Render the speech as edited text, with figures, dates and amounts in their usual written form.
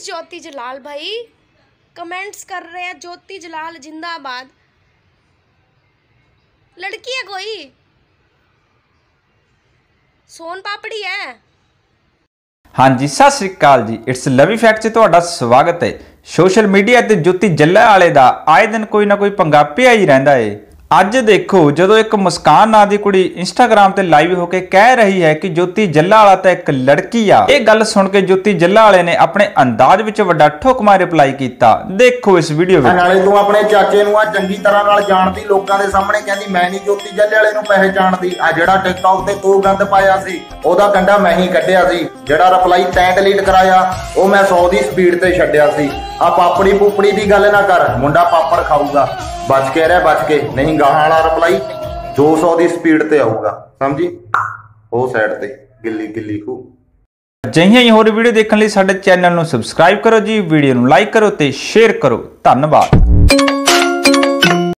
Is ज्योति जलाल भाई? Comments कर रहे हैं ज्योति जलाल जिंदाबाद। लड़की है कोई? सोन पापड़ी है? हाँ जी, सत श्री अकाल जी। इट्स लवी फैक्ट 'ਚ ਤੁਹਾਡਾ ਸਵਾਗਤ ਹੈ। सोशल मीडिया ਤੇ ज्योति जल्ला वाले ਦਾ आए दिन कोई ना कोई पंगा पिया ही रहता है। ਅੱਜ देखो जो एक मुस्कान नाम की कुड़ी इंस्टाग्राम ਤੇ लाइव होके कह रही है कि ज्योति जल्ला वाला तो एक लड़की आ। ये गल सुन के ज्योति जल्ला वाले ने अपने अंदाज विच वड्डा ठोकमा रिप्लाई कीता। देखो इस वीडियो में। नाले तू अपने चाचे नूं चंगी तरह नाल जानदी, लोकां दे सामने कहंदी मैं नहीं ज्योति जल्ले वाले नूं पहचानदी। आ जेड़ा टिकटॉक ते तू गंद पाया सी ओदा कंडा मैं ही कढिया सी। जेड़ा रिप्लाई तैं डिलीट कराया ओ मैं 100 दी स्पीड ते छड्डिया सी। आ पापड़ी पुपड़ी दी गल ना कर, मुंडा पापड़ खाऊगा। बच के रह, बच के नहीं गाहां वाला रिप्लाई 200 दी स्पीड ते आऊगा, समझी? ओ साइड ते गिल्ली गिल्ली हो। ਅਜਿਹੀਆਂ ਹੀ ਹੋਰ ਵੀਡੀਓ ਦੇਖਣ ਲਈ ਸਾਡੇ ਚੈਨਲ ਨੂੰ ਸਬਸਕ੍ਰਾਈਬ ਕਰੋ ਜੀ, ਵੀਡੀਓ ਨੂੰ ਲਾਈਕ ਕਰੋ ਤੇ ਸ਼ੇਅਰ ਕਰੋ। ਧੰਨਵਾਦ।